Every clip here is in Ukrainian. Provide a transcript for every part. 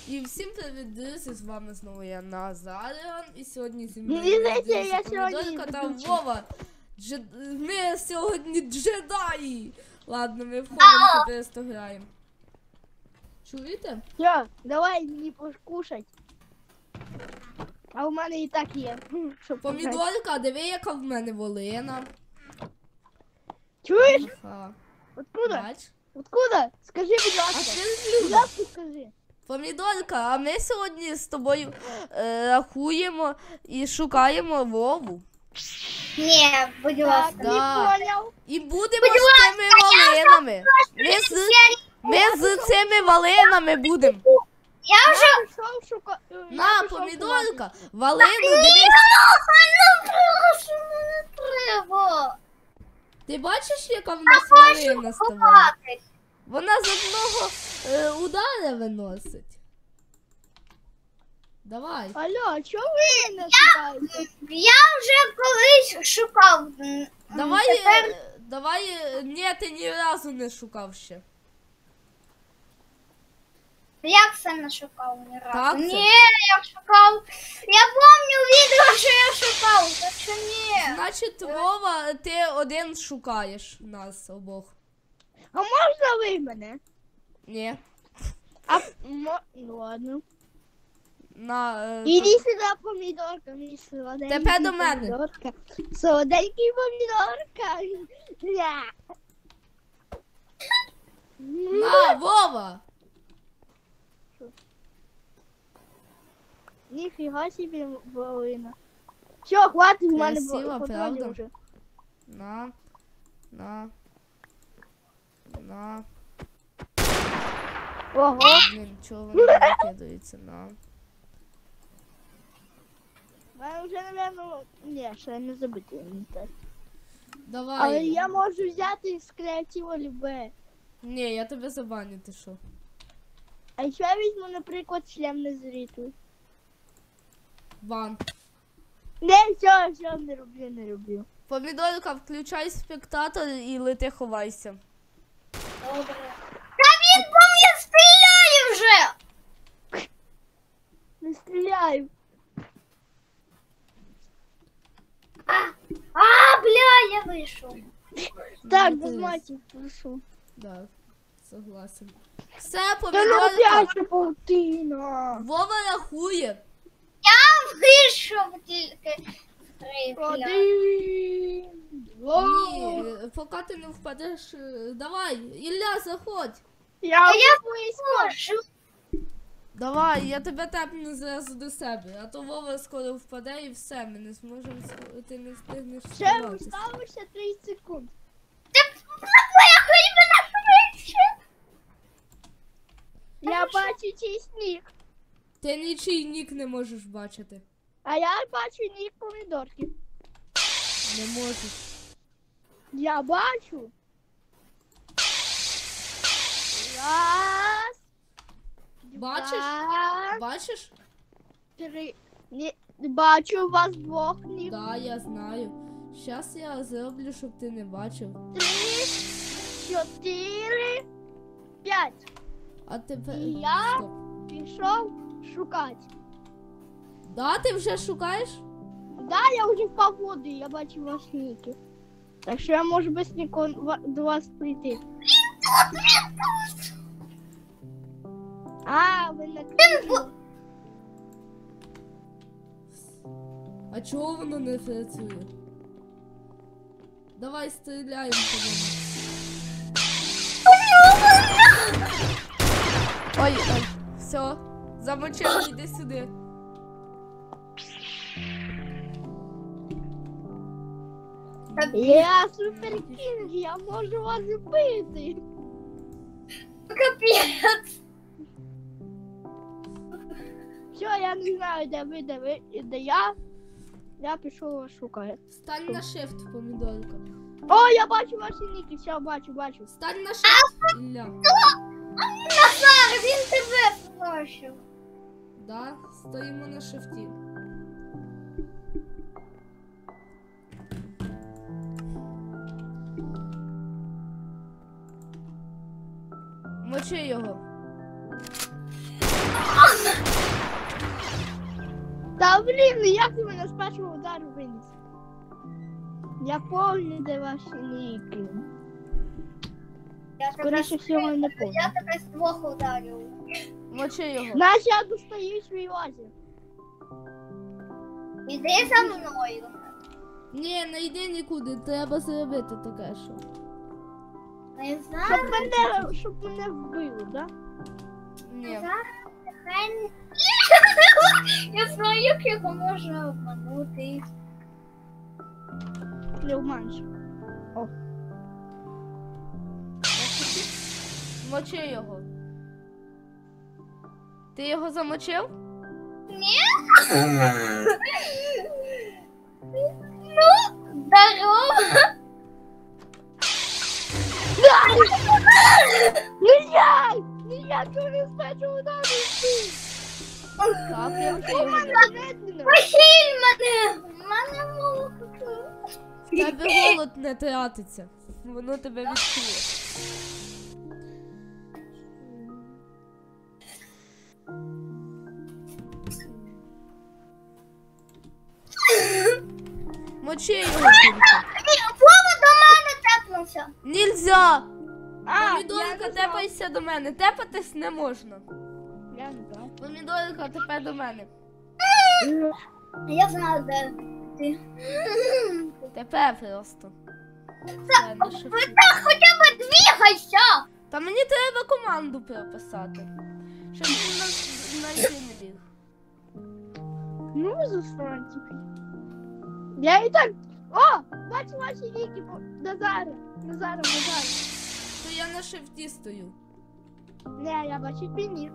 І всім привіт, друзі, з вами знову я Назаріан. І сьогодні зі мною Помідорка та Вова. Ми сьогодні джедаї. Ладно, ми входимо, просто граємо. Чуєте? Все, давай мені покушать. А у мене і так є. Помідорка, диви, яка в мене волина. Чуєш? Ага. Откуда? Бач? Откуда? Скажи, будь А ласка. ти Будь ласка, скажи. Помідорка, а ми сьогодні з тобою рахуємо і шукаємо Вову. Ні, будь ласка. Так, Да. не понял. І будемо з цими валинами. Ми з цими валинами будемо. Я вже... Пішов шукати. На, помідорка, валину, дивись. Не треба. Ти бачиш, яка в нас валина з тобою? Ховатись. Вона з одного удара виносить. Давай. Алло, чого ви мене шукаєте? Я вже колись шукав. Давай, Тепер давай, ні, ти ні разу не шукав ще. як це не шукав ні разу? Так це? Ні, я шукав. Я пам'ятаю відео, що я шукав, так що ні. Значить, Вова, ти один шукаєш нас обох. А можна ви мене? Ні. Ну ладно. На, Іди сюди, помідорка, мій солоденький Тепер до мене. помідорка. Солоденький помідорка. Ля. на, Вова. Ніфіга собі волина. Все, хватить, в мене Красиво, патронів правда? вже. На. Ого. Блін, чого воно не викидається, на. В мене вже, напевно, ні, ще не забити. Давай. Але я можу взяти з креатива любе. Ні, я тебе забаню, ти що? А ще я візьму, наприклад, шлем на зриту. Бан. Не, все, не роблю. Помідорка, включай спектатор і лети ховайся. Добре. Та він по мені стріляє вже! Не стріляю. Бля, я вийшов. Так, Ну, без ти- матів, прошу. Да, согласен. Все, Та ну помідорка. опять паутина. Вова рахує. Я вийшов тільки. Один, два. Ні, поки ти не впадеш. Давай, Ілля, заходь. Я Можу. Давай, я тебе тепну зразу до себе, а то Вова скоро впаде і все, ми не зможемо, ти не встигнеш ще сховатися. залишилося 30 секунд. Твоя хлібина швидше. Я бачу чий сніг. Ти нічий нік не можеш бачити. А я бачу нік помідорки. Не можеш. Я бачу. Раз. Бачиш? Два, Бачиш? три. Не, бачу вас двох нік. Да, я знаю. Щас я зроблю, щоб ти не бачив. 3, 4, 5. А тепер. І я? Стоп. Пішов шукати. Да, ти вже шукаєш? Да, я вже впав в воду, я бачу вас ніки. Так що я можу быстренько до вас прийти. А, ви накрили. А чого воно не працює? Давай стріляємо по ньому. Ой, все, замочили, йди сюди. Я суперкінг, я можу вас вбити. Капець. Все, я не знаю, де я. Я пішов вас шукати. Стань на shift, помідорка. О, я бачу ваші ніки, все, бачу. Стань на shift, Ілля. Назар, він тебе побачив. Да, стоїмо на шифті. Мочи його. Та блін, ну як ти мене з першого удару виніс? Я помню, де ваші ніки. Я тебе Скоріше всього, не помню. Я тебе з двох ударів. Мочи його. Знаєш, я достаю свій озір. Іди за мною. Ні, не йди нікуди, треба зробити таке, що. Не знаю. Щоб мене вбили, да? Ні. Я знаю, як його можна обманути. Не обманеш. Мочи його. Ти його замочив? Ну, здорово. Ніяк! Ніяк, не з першого удару вбив! Так, я вже його. Похиль мене. Мене молоко. В тебе голод не тратиться. Воно тебе відчує. Мочи його тільки. Вова до мене тепнувся. Нельзя! А, Помідорка, тепайся до мене. Тепатись не можна. Я не знаю. Помідорка, тепер до мене. Я знаю, де ти. Тепер просто. Це не шифруй. Так хоча б двігайся. Та мені треба команду переписати. Щоб він знайти не біг. Ну, ви засранці. Я і так... О! Бачу ваші ніки. Назара. Назара. То я на шифті стою. Не, я бачу твій нік.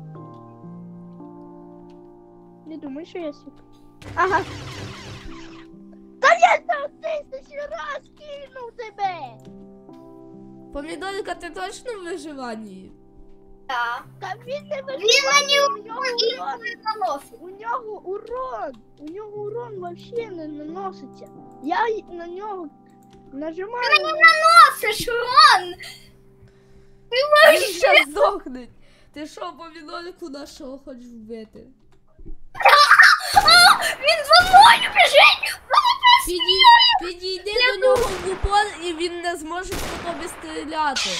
Не думаю, що я сіп. Ага. Та я там тисячу раз кинув тебе! Помідорка, ти точно в виживанні? Так. Та він не Він виживає, мені інколи наносить. у нього урон вообще не наноситься. Я на нього нажимаю. Ти мені наносиш урон. Він ще здохне. Ти що, помідорку нашого хочеш вбити? Він за мною біжить. Підійди до нього в упор і він не зможе по тобі стріляти.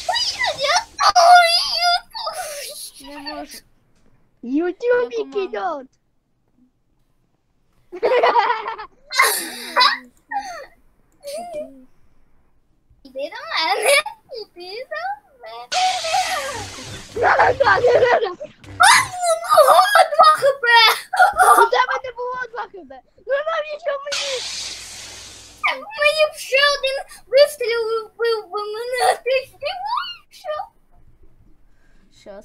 Не може. Ютубі Я команда. кидот. Іди до мене. Іди до мене. Ого, 2 хп. У тебе не було 2 хп. Ну навіщо мені? Мені б ще один вистріл і вбив би мене, а ти знімаєшся? Щас.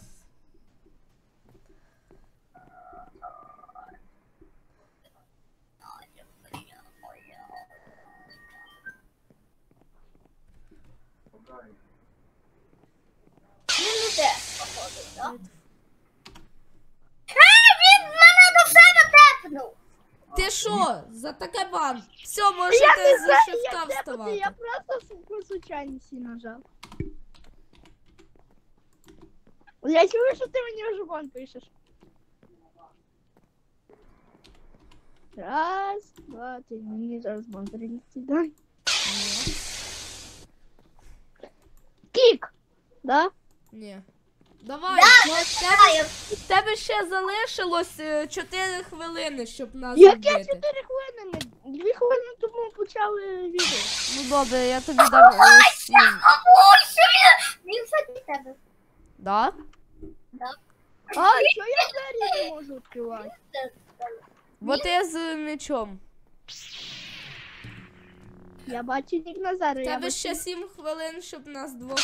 Він іде, походу, так? Він мене до себе тепнув. Ти що? За таке бан. Все, Я можете не за знаю, шифта я вставати. я просто по случайності нажав. Я чую, що ти мені вже вон пишеш. Раз, два, три. Мені зараз вон принести, дай. Кік! Да? Ні. Давай, Да, ну, я в знаю. тебе ще залишилось 4 хвилини, щоб нас Яке вбити. 4 хвилини? Ми 2 хвилини тому почали відео. Ну добре, я тобі дам 7. Він садить тебе. Да? А, що я двері не можу відкривати? Бо ти з мечом. Я бачу нік Назара. В Я тебе бачу... ще 7 хвилин, щоб нас двох.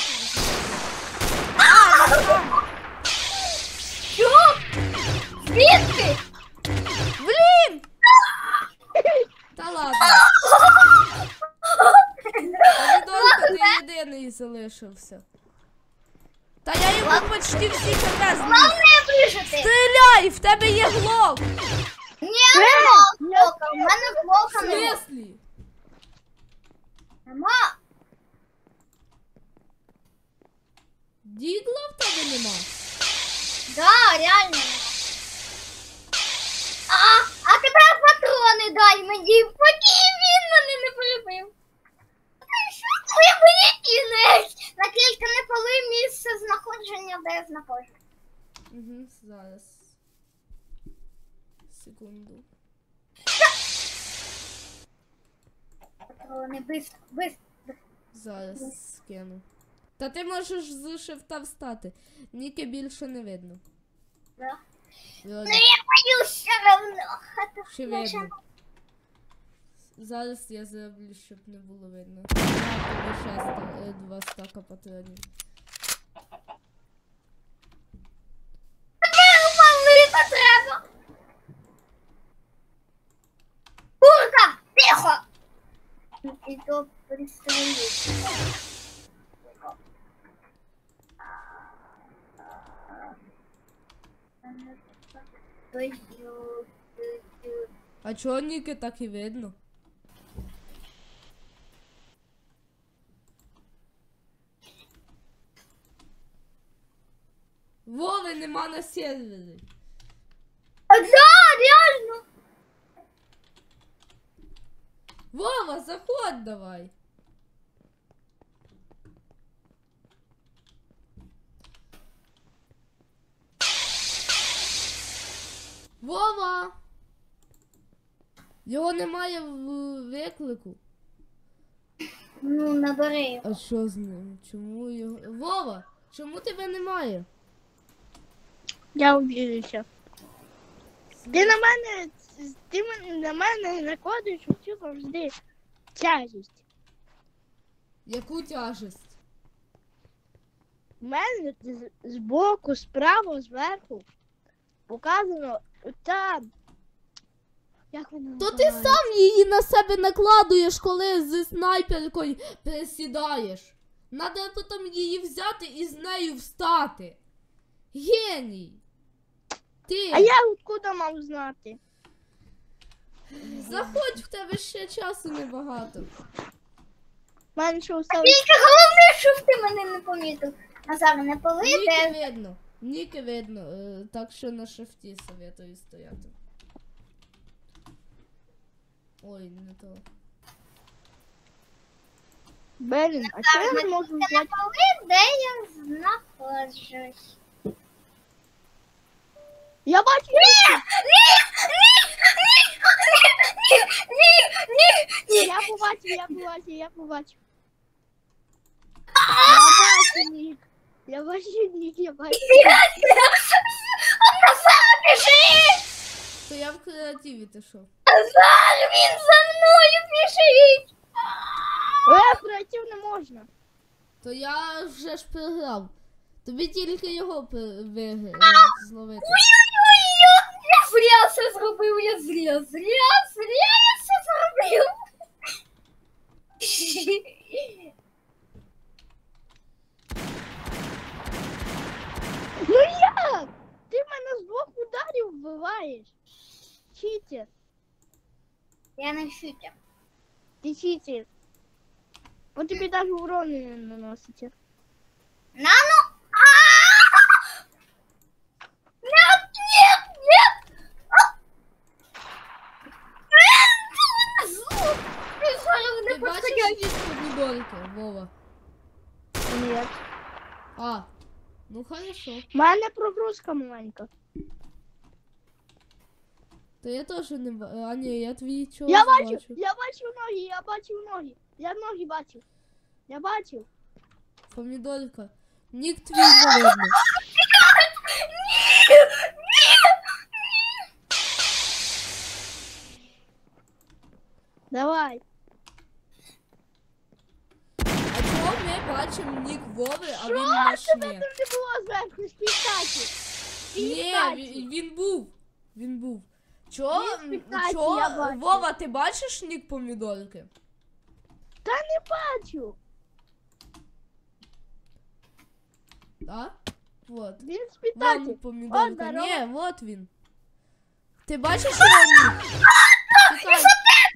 Що? Звідки? Блін! Та ладно. Помідорка, ти єдиний залишився. Та я йому почти всі хп зніс. Головне вижити. Стріляй! В тебе є глок! Ні, нема блока. У мене В блока нема. смислі? Нема. Дігла в тебе нема? Да, реально нема. А, Угу, зараз. Секунду. Патрони, быстро. Зараз скину. Та ти можеш з шифта встати. Ніки більше не видно. Да. Вроді, Ну я боюсь все равно. ще видно. Зараз я зроблю, щоб не було видно. Тобі ще 2 стака патронів. Мені не треба. Курка, тихо. І то пристрелюсь. А чого Ніки так і видно? Вови нема на сервері. А да, реально. Вова, заходь давай. Вова! Його немає в виклику. Ну, набери його. А що з ним? Чому його... Вова! Чому тебе немає? Я убіжуся. Ти на мене накладуєш усю завжди тяжість. Яку тяжесть? У мене збоку, справа, зверху показано там. Як вона То ти називається? сам її на себе накладуєш, коли зі снайперкою пересідаєш. Надо потім її взяти і з нею встати. Геній! Ти! А я откуда мав знати? Заходь, в тебе ще часу небагато. У мене що все... Тільки головне, щоб ти мене не помітив. Назар, не повийде. Ніки видно. Ніки видно. Так що на шифті советую стояти. Ой, не то. Блін, а що я не можу Ти не взяти? повийде, де я знаходжусь. Я бачу! Ні. Я побачив. Я бачу Нік. Назар, біжи! То я в креативі ти що? Назар, він за мною біжить! Креатив не можна. То я вже ж програв. Тобі тільки його зловити. Ой-ой-ой, я зря все зробив, я зря все зробив. Ну як? Ти мене з 2 ударів вбиваєш. Читер. Я не шутя. Ти читер. Он тобі навіть урони не наносить. Нано! Нет, нет, нет! Ты зараз Ти не бачиш подходящий. якісь помідорки, Вова? Ні. А, ну хорошо. У мене прогрузка маленька. То я теж не бачу. А ні, я твій чого Я бачу. бачу ноги. Я ноги бачив. Я бачив. Помідорка. Нік твій не видно. Давай. А чого ми бачимо нік Вови, а він наш Тебе ні? там не було зверху, спістаті. Ні, він був. Чого? Він спитається, я бачу. Вова, ти бачиш нік помідорки? Та не бачу. Так? Вот. Він Вон спитаті. помідорка. О, здорово. Ні, вот він. Ти бачиш його нік? Чекай.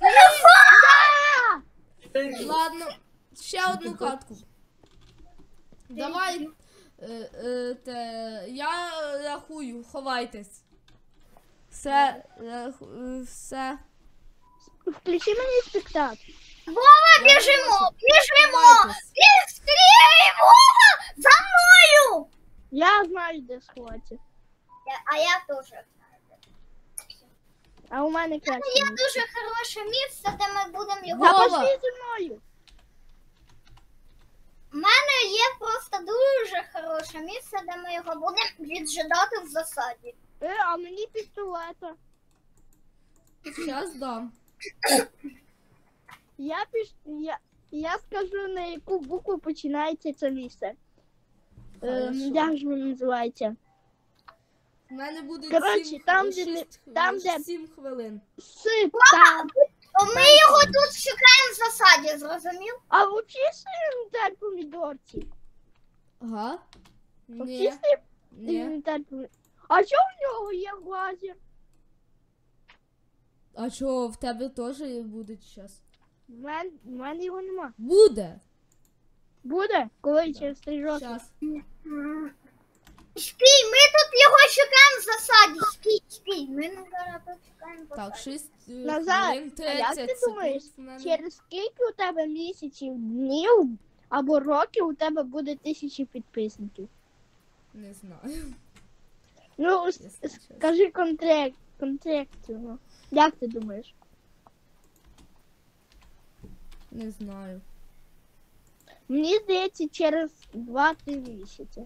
Ладно, ще одну катку. Давай. Я рахую, ховайтесь. Все. Все. Включи мені спектакль. Вова, біжимо! Ховайтесь. Быстрее, Вова! За мною! Я знаю, де сховатися. А я теж. А у мене краще. Є дуже хороше місце, де ми будемо його. Та Вова. пошли зі мною. У мене є просто дуже хороше місце, де ми його будемо віджидати в засаді. А мені пістолета. Щас дам. Я скажу, на яку букву починається це місце. Хорошо. Як ж воно називається? У мене буде Коротше, там, де- 7 хвилин. Сип там. Ми його тут шукаємо в засаді, зрозумів? А взагалі інвентар помідорці. Ага. Ні, Взагалі ні. інвентар помідорці. А що в нього є лазер? А чого, в тебе теж буде час? В мене його нема. Буде. Буде? Коли через 3 роки? Щас. Стій, ми тут його шукаємо в засаді. Стій. Ми не зараз тут шукаємо в засаді. Так, 6 Назар, хвилин, а як 30 ти думаєш, секунд. в мене. через скільки у тебе місяців, днів або років у тебе буде 1000 підписників? Не знаю. Ну, якщо чесно. скажи контрактивно. Як ти думаєш? Не знаю. Мені здається, через 2-3 місяці.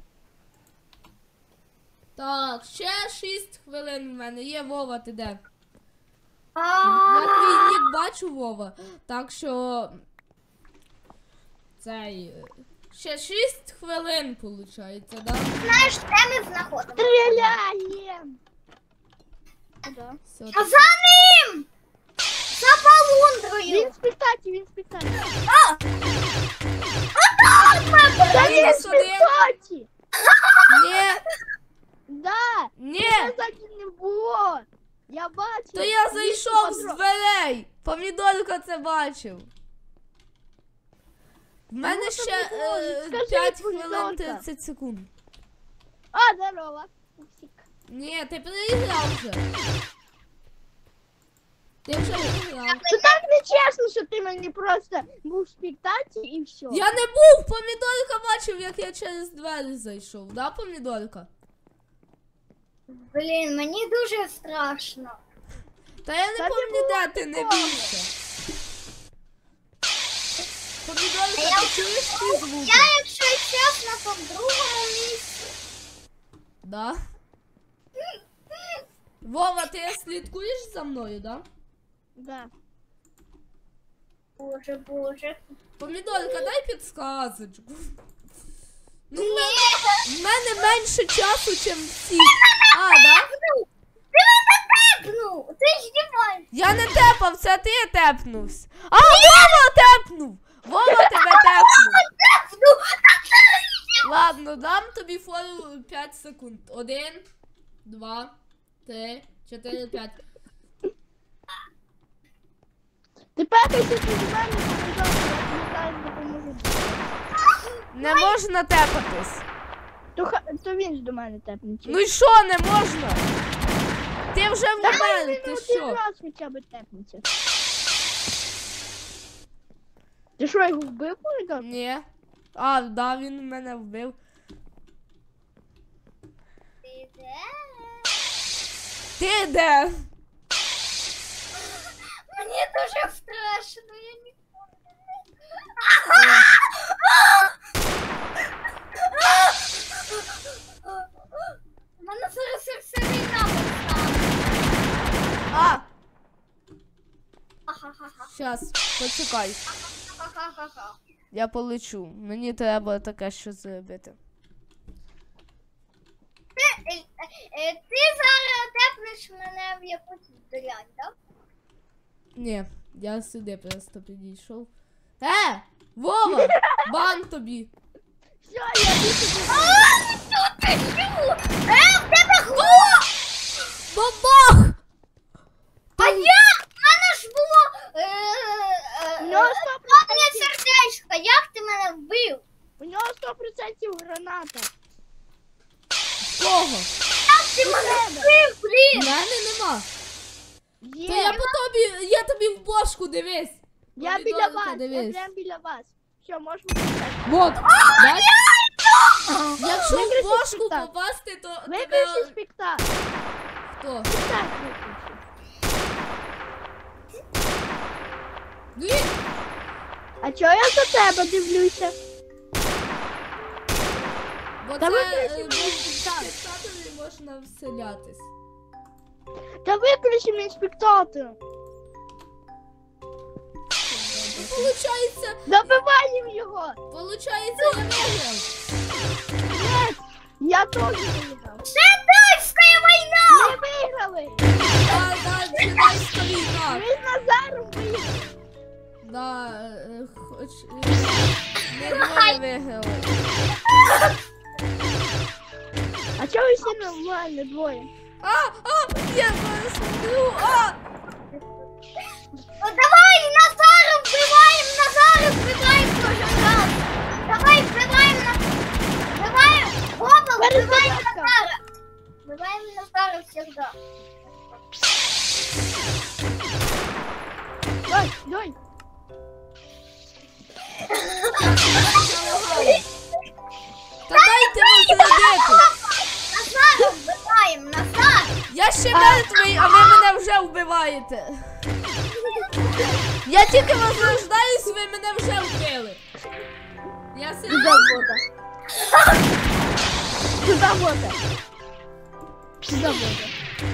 Так, ще 6 хвилин в мене є. Вова, ти де? А, Я твій нік бачу, Вова. Так що. Ще 6 хвилин, виходить, да? Знаєш, де ми знаходимо? Стріляємо! Да. Все, А за ним! За полундрою! Він спитаті, він спитаті. Та Він Мінус один. спитаті! Ні, Да! ні. Спитаті не було! Я бачив! То я Він зайшов з подро- дверей. Помідорка це бачив. В мене Ну, ще помідорка, скажи, 5 хвилин помідорка. 30 секунд. А, здорово! Пупсик. Ні, ти переіграв вже. Ти вже переіграв. То так нечесно, що ти мені просто був в спектаклі і все. Я не був! Помідорка бачив, як я через двері зайшов. Да, помідорка? Блін, мені дуже страшно. Та я не Та не пам'ятаю, було де ти не такого. бійся. Помідорка, Я- ти чуєш ті звуки? Я, якщо чесно, то в другому місці. Да. Вова, ти слідкуєш за мною, да? Да. Боже. Помідорка, дай підсказочку. Ну, в мене менше часу, ніж всі. А, да? Ти мене тепнув! Ти знімаєш! Я не тепав, це ти тепнувся. А, Вова тепнув! Вова тебе тепнув. Ладно, дам тобі фору 5 секунд. 1, 2, 3, 4, 5. Тепер якщо ти з мене помідорка, я зараз допоможу. Не можна тепатись. То він ж до мене тепнеться. Ну і що не можна? Ти вже вмер, ти Один що? раз хоча б тепнеться. Ти що, його вбив помідор? Ні. А, да, він мене вбив. Ти де? Ти де? Мені дуже страшно, я ніколи У мене зараз серцевий напад стане. А, Ха-ха-ха. щас, почекай. Ха-ха-ха-ха. Я полечу. Мені треба таке щось зробити. Ти зараз тепнеш мене в якусь дрянь, так? Ні, я сюди просто підійшов. Вова! Бан тобі! Все, я більше не Що ти чу? В тебе хлоп! Бабах! А як? В мене ж було У нього 100%, одне сердечко. Як ти мене вбив? у нього 100% граната. Кого? Як ти мене вбив, В блін? мене нема. Є. То я по тобі, я тобі в бошку, дивись. Я біля Помідорка, вас, я дивись. прям біля вас. Все, можемо почати. Вот. Бач? Якщо в Виключи бошку спектакль. попасти, то тебе... Виключи спектакль. Хто? Так, виключи. Ні! А чого я за тебе дивлюся? Бо Та це виключи в мені спектаторі можна вселятись. Та виключи мій спектатор. Получається, Добиваємо його. получається, я виграв. Ні, я теж виграв. Це датська війна! Ми виграли. Да, джедайська війна. Ми з Назаром виграли. Да, ми двоє виграли. А чого ви всі нормально двоє? Я зараз вб'ю, Ну давай, Назара вбиваємо, Назара вбиваємо кожен раз. Давай, вбиваємо вбиваємо, Гоба, вбиваємо Назара. Вбиваємо Назара всегда. Ой, ой. Та дайте розрядити. Назара вбиваємо, Назар. Я ще мертвий, а ви мене вже вбиваєте. Я тільки возрождаюсь, ви мене вже вбили. Я Сюда серйозно. вода. Сюда вода. Сюда вода.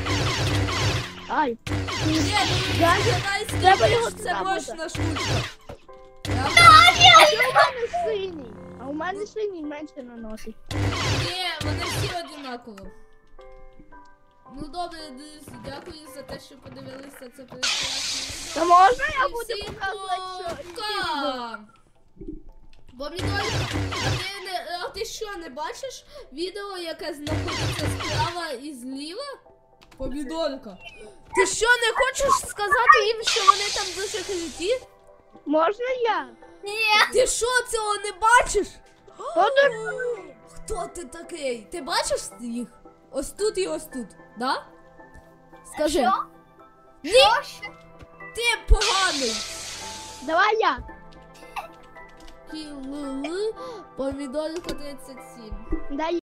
Ай. Ні, Я- джедайський Треба його меч це туди мощна штучка. А що у мене синій? А у мене синій менше наносить. Ні, вони всі однаково. Ну добре, друзі, дякую за те, що подивилися це прекрасне Та відео. можна я І буду всім показувати, що... пока! Помідорка, а ти що, не бачиш відео, яке знаходиться справа і зліва? Помідорка. Ти що, не хочеш сказати їм, що вони там дуже круті? Можна я? Ні. Ти що, цього не бачиш? Подожди. Хто ти такий? Ти бачиш їх? Ось тут і ось тут, да? Скажи. Що? Ні, Що? ти поганий. Давай я. Помідорка 37. Дай